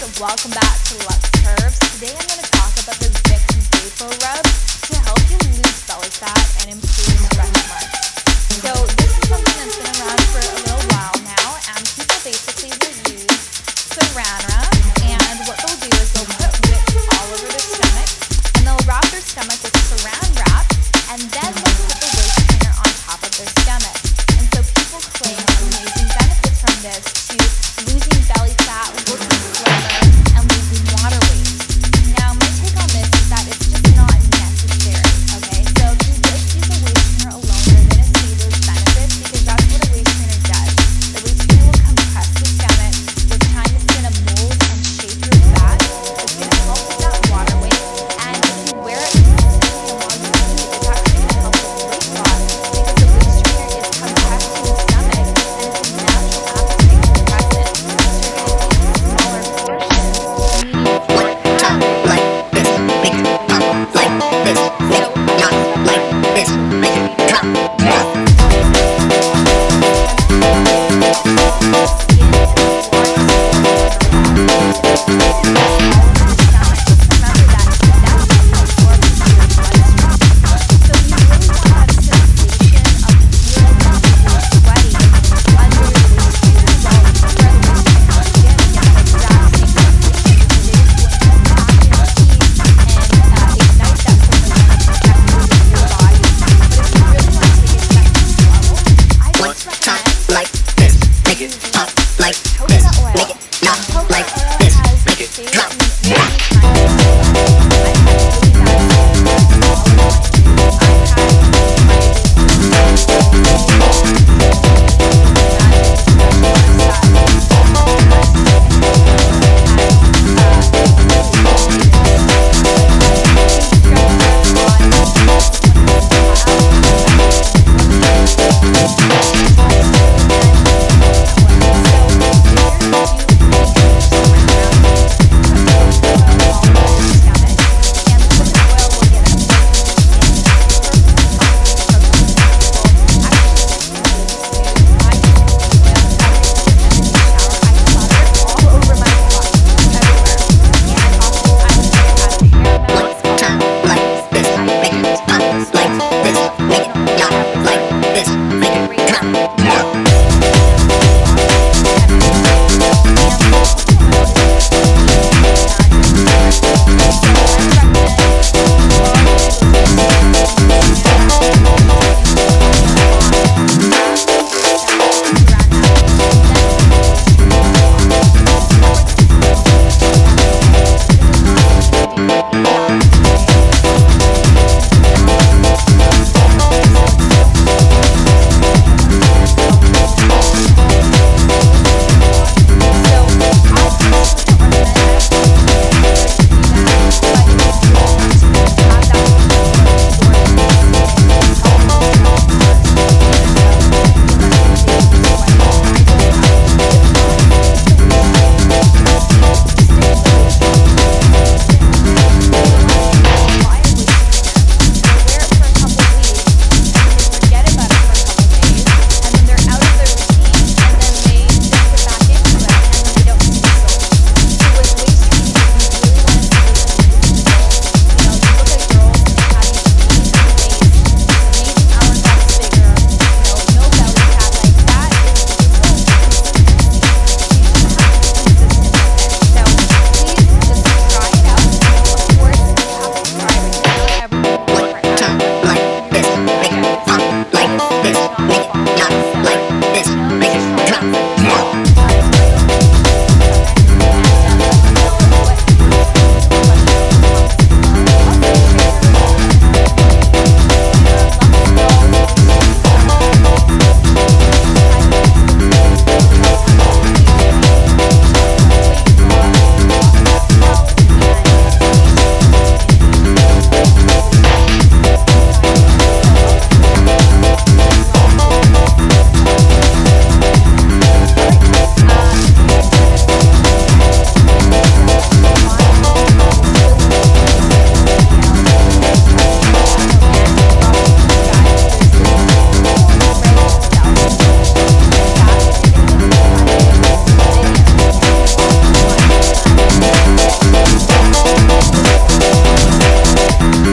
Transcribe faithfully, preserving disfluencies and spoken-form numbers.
welcome back to Lux Curves. Today I'm going to talk about the Vicks Vapor Rub to help you lose belly fat and improve stretch marks. So this is something that's been around for a little while now, and people basically will use Saran wrap, and what they'll do is they'll put Vicks all over their stomach, and they'll wrap their stomach with